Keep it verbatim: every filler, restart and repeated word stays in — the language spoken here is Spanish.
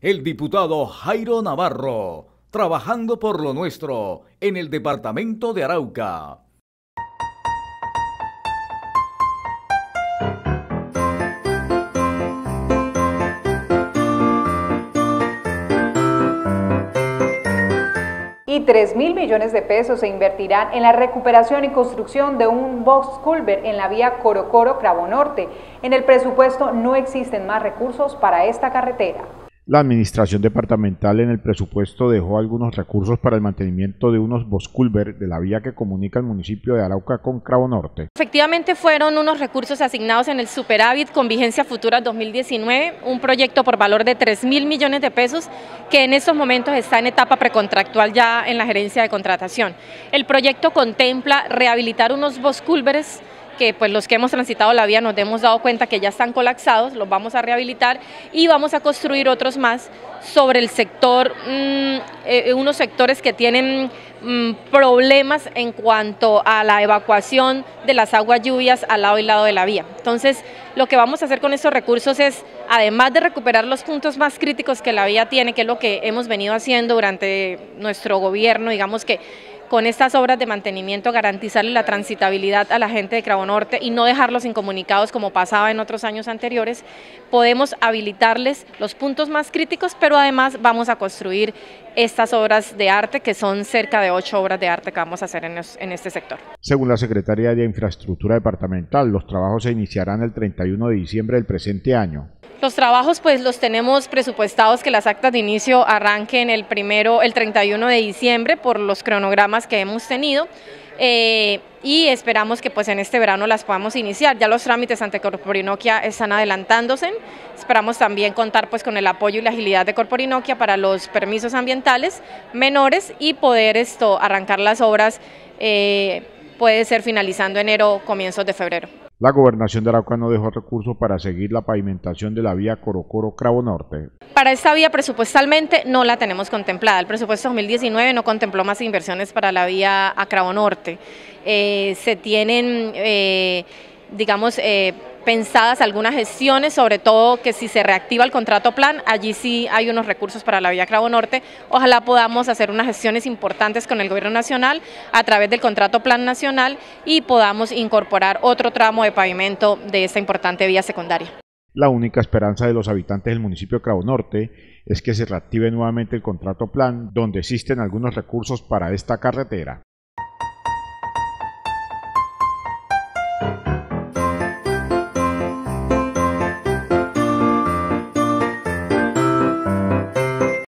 el diputado Jairo Navarro, trabajando por lo nuestro en el departamento de Arauca. Y tres mil millones de pesos se invertirán en la recuperación y construcción de un box culvert en la vía Corocoro-Cravo Norte. En el presupuesto no existen más recursos para esta carretera. La administración departamental en el presupuesto dejó algunos recursos para el mantenimiento de unos bosculver de la vía que comunica el municipio de Arauca con Cravo Norte. Efectivamente fueron unos recursos asignados en el superávit con vigencia futura dos mil diecinueve, un proyecto por valor de tres mil millones de pesos que en estos momentos está en etapa precontractual ya en la gerencia de contratación. El proyecto contempla rehabilitar unos bosculveres que pues los que hemos transitado la vía nos hemos dado cuenta que ya están colapsados, los vamos a rehabilitar y vamos a construir otros más sobre el sector, mmm, eh, unos sectores que tienen mmm, problemas en cuanto a la evacuación de las aguas lluvias al lado y lado de la vía. Entonces, lo que vamos a hacer con estos recursos es, además de recuperar los puntos más críticos que la vía tiene, que es lo que hemos venido haciendo durante nuestro gobierno, digamos que con estas obras de mantenimiento garantizarle la transitabilidad a la gente de Cravo Norte y no dejarlos incomunicados como pasaba en otros años anteriores, podemos habilitarles los puntos más críticos, pero además vamos a construir estas obras de arte, que son cerca de ocho obras de arte que vamos a hacer en, los, en este sector. Según la Secretaría de Infraestructura Departamental, los trabajos se iniciarán el treinta y uno de diciembre del presente año. Los trabajos pues los tenemos presupuestados que las actas de inicio arranquen el primero, el treinta y uno de diciembre por los cronogramas que hemos tenido eh, y esperamos que pues en este verano las podamos iniciar. Ya los trámites ante Corporinoquia están adelantándose, esperamos también contar pues con el apoyo y la agilidad de Corporinoquia para los permisos ambientales menores y poder esto arrancar las obras, eh, puede ser finalizando enero, comienzos de febrero. La Gobernación de Arauca no dejó recursos para seguir la pavimentación de la vía Corocoro-Cravo Norte. Para esta vía presupuestalmente no la tenemos contemplada. El presupuesto dos mil diecinueve no contempló más inversiones para la vía a Cravo Norte. Eh, se tienen, eh, digamos, eh, pensadas algunas gestiones, sobre todo que si se reactiva el contrato plan, allí sí hay unos recursos para la vía Cravo Norte. Ojalá podamos hacer unas gestiones importantes con el gobierno nacional a través del contrato plan nacional y podamos incorporar otro tramo de pavimento de esta importante vía secundaria. La única esperanza de los habitantes del municipio de Cravo Norte es que se reactive nuevamente el contrato plan, donde existen algunos recursos para esta carretera.